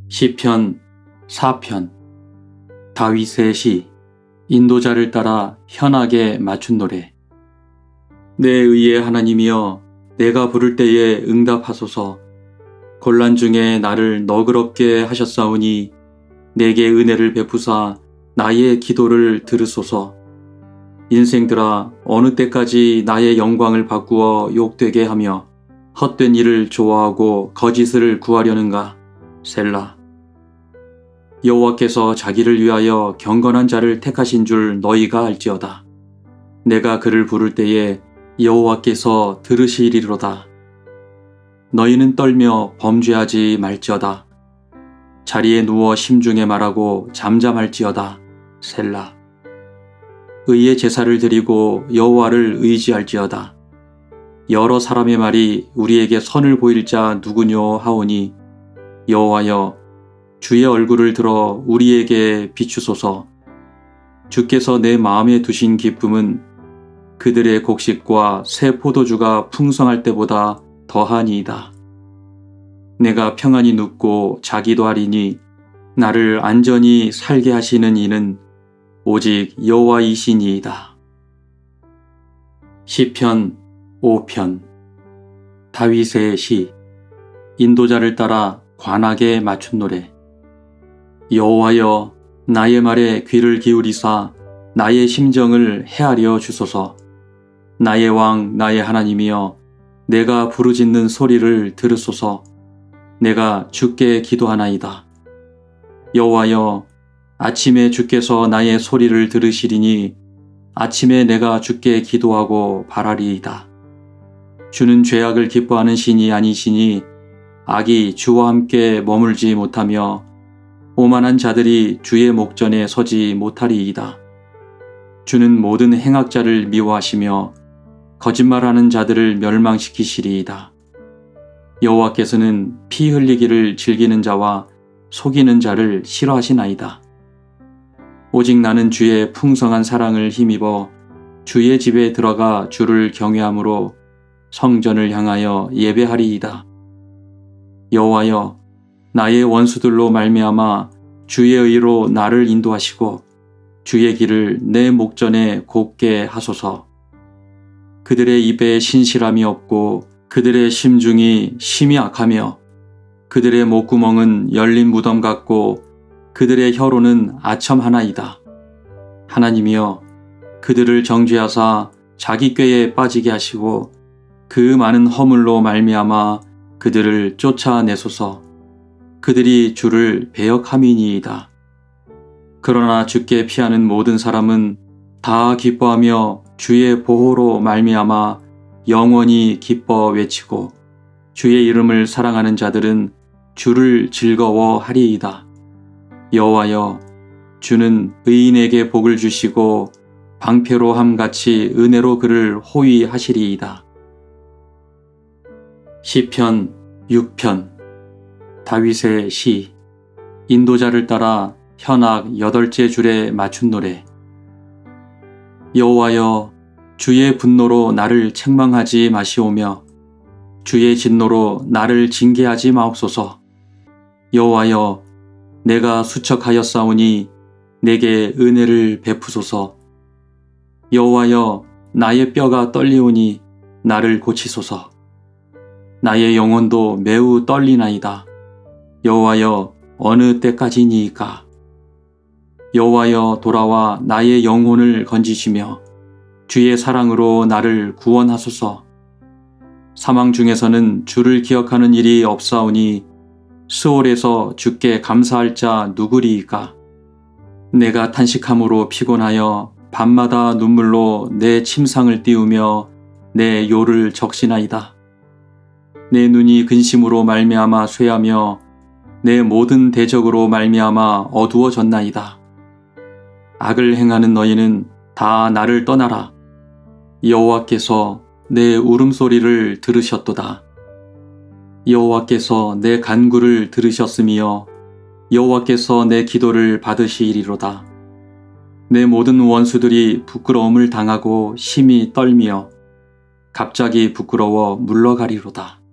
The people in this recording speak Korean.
시편 4편. 다윗의 시. 인도자를 따라 현악에 맞춘 노래. 내 의의 하나님이여, 내가 부를 때에 응답하소서. 곤란 중에 나를 너그럽게 하셨사오니 내게 은혜를 베푸사 나의 기도를 들으소서. 인생들아, 어느 때까지 나의 영광을 바꾸어 욕되게 하며 헛된 일을 좋아하고 거짓을 구하려는가. 셀라. 여호와께서 자기를 위하여 경건한 자를 택하신 줄 너희가 알지어다. 내가 그를 부를 때에 여호와께서 들으시리로다. 너희는 떨며 범죄하지 말지어다. 자리에 누워 심중에 말하고 잠잠할지어다. 셀라. 의의 제사를 드리고 여호와를 의지할지어다. 여러 사람의 말이 우리에게 선을 보일 자 누구뇨 하오니 여호와여, 주의 얼굴을 들어 우리에게 비추소서. 주께서 내 마음에 두신 기쁨은 그들의 곡식과 새 포도주가 풍성할 때보다 더하니이다. 내가 평안히 눕고 자기도 하리니 나를 안전히 살게 하시는 이는 오직 여호와이시니이다. 시편 5편. 다윗의 시. 인도자를 따라 관악에 맞춘 노래. 여호와여, 나의 말에 귀를 기울이사 나의 심정을 헤아려 주소서. 나의 왕, 나의 하나님이여, 내가 부르짖는 소리를 들으소서. 내가 주께 기도하나이다. 여호와여, 아침에 주께서 나의 소리를 들으시리니 아침에 내가 주께 기도하고 바라리이다. 주는 죄악을 기뻐하는 신이 아니시니 악이 주와 함께 머물지 못하며 오만한 자들이 주의 목전에 서지 못하리이다. 주는 모든 행악자를 미워하시며 거짓말하는 자들을 멸망시키시리이다. 여호와께서는 피 흘리기를 즐기는 자와 속이는 자를 싫어하시나이다. 오직 나는 주의 풍성한 사랑을 힘입어 주의 집에 들어가 주를 경외함으로 성전을 향하여 예배하리이다. 여호와여, 나의 원수들로 말미암아 주의 의로 나를 인도하시고 주의 길을 내 목전에 곱게 하소서. 그들의 입에 신실함이 없고 그들의 심중이 심히 악하며 그들의 목구멍은 열린 무덤 같고 그들의 혀로는 아첨 하나이다. 하나님이여, 그들을 정죄하사 자기 꾀에 빠지게 하시고 그 많은 허물로 말미암아 그들을 쫓아내소서. 그들이 주를 배역함이니이다. 그러나 주께 피하는 모든 사람은 다 기뻐하며 주의 보호로 말미암아 영원히 기뻐 외치고 주의 이름을 사랑하는 자들은 주를 즐거워하리이다. 여호와여, 주는 의인에게 복을 주시고 방패로 함같이 은혜로 그를 호위하시리이다. 시편 6편. 다윗의 시. 인도자를 따라 현악 8째 줄에 맞춘 노래. 여호와여, 주의 분노로 나를 책망하지 마시오며 주의 진노로 나를 징계하지 마옵소서. 여호와여, 내가 수척하였사오니 내게 은혜를 베푸소서. 여호와여, 나의 뼈가 떨리오니 나를 고치소서. 나의 영혼도 매우 떨리나이다. 여호와여, 어느 때까지니이까? 여호와여, 돌아와 나의 영혼을 건지시며 주의 사랑으로 나를 구원하소서. 사망 중에서는 주를 기억하는 일이 없사오니 스올에서 주께 감사할 자 누구리이까? 내가 탄식함으로 피곤하여 밤마다 눈물로 내 침상을 띄우며 내 요를 적시나이다. 내 눈이 근심으로 말미암아 쇠하며 내 모든 대적으로 말미암아 어두워졌나이다. 악을 행하는 너희는 다 나를 떠나라. 여호와께서 내 울음소리를 들으셨도다. 여호와께서 내 간구를 들으셨으며 여호와께서 내 기도를 받으시리로다. 내 모든 원수들이 부끄러움을 당하고 심히 떨며 갑자기 부끄러워 물러가리로다.